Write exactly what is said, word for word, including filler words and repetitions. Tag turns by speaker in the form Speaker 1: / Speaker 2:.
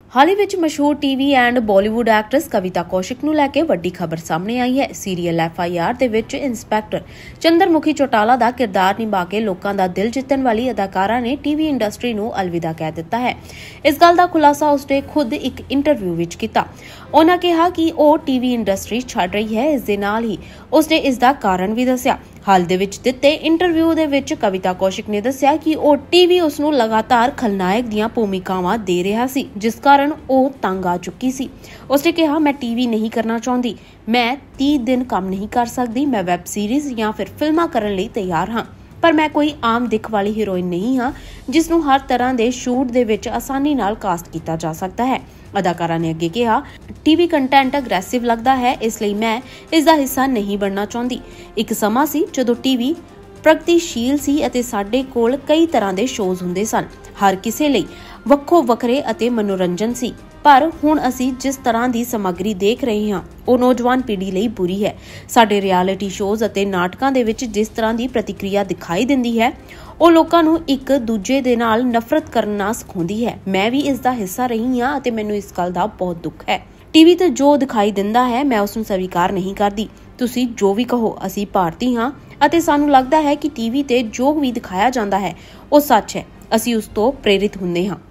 Speaker 1: हाल ही विच मशहूर TV and Bollywood actress Kavita Kaushik नूं लैके वड्डी खबर सामने आई है। सीरीयल एफ आई आर दे विच इंस्पैक्टर चंद्रमुखी चौटाला दा किरदार निभा के लोकां दा दिल जितण वाली अदाकारा ने टीवी इंडस्ट्री नूं अलविदा कह दिता है। इस गल दा खुलासा उसने खुद एक इंटरव्यू विच कीता। उन्हां कहा कि ओह टीवी इंडस्ट्री छड्ड रही है। इस दे नाल ही उसने इस दा कारण भी दस्सिया। हाल दे विच दिते इंटरव्यू दे विच कविता कौशिक ने दस्सिया कि ओह टीवी उस नूं लगातार खलनायक दीआं भूमिकावां दे रहा सी, जिस कारण ओह तंग आ चुकी सी। उसने कहा, मैं टीवी नहीं करना चाहती, मैं तीस दिन काम नहीं कर सकती, मैं वैब सीरीज या फिर फिल्मां करन लई तैयार हाँ, पर मैं कोई आम दिख वाली हीरोइन नहीं हाँ जिस नूं हर तरह के शूट दे विच आसानी नाल कास्ट किया जा सकता है। अदाकारा ने अगे कहा, टीवी कंटेंट अग्रैसिव लगता है, इसलिए मैं इसका हिस्सा नहीं बनना चाहती। एक समा सी जदों टीवी प्रगतिशील सी अते साडे कोल कई तरह के शोज हुंदे सन, हर किसे लई वक्खो वखरे अते मनोरंजन सी। पर हुण असी जिस तरह की समग्री देख रहे हाँ वह नौजवान पीढ़ी लई बुरी है। साडे रियलिटी शोज अते नाटकां दे विच जिस तरह की प्रतिक्रिया दिखाई दिंदी है ਉਹ ਲੋਕਾਂ ਨੂੰ ਇੱਕ ਦੂਜੇ ਦੇ ਨਾਲ ਨਫ਼ਰਤ ਕਰਨਾ ਸਿਖਾਉਂਦੀ ਹੈ। ਮੈਂ ਵੀ ਇਸ ਦਾ ਹਿੱਸਾ ਰਹੀ ਹਾਂ ਅਤੇ ਮੈਨੂੰ ਇਸ ਗੱਲ ਦਾ ਬਹੁਤ ਦੁੱਖ ਹੈ। ਟੀਵੀ ਤੇ ਜੋ ਦਿਖਾਈ ਦਿੰਦਾ ਹੈ ਮੈਂ ਉਸ ਨੂੰ ਸਵੀਕਾਰ ਨਹੀਂ ਕਰਦੀ। ਤੁਸੀਂ ਜੋ ਵੀ ਕਹੋ, ਅਸੀਂ ਭਾਰਤੀ ਹਾਂ ਅਤੇ ਸਾਨੂੰ ਲੱਗਦਾ ਹੈ ਕਿ ਟੀਵੀ ਤੇ ਜੋ ਵੀ ਦਿਖਾਇਆ ਜਾਂਦਾ ਹੈ ਉਹ ਸੱਚ ਹੈ। ਅਸੀਂ ਉਸ ਤੋਂ ਪ੍ਰੇਰਿਤ ਹੁੰਦੇ ਹਾਂ।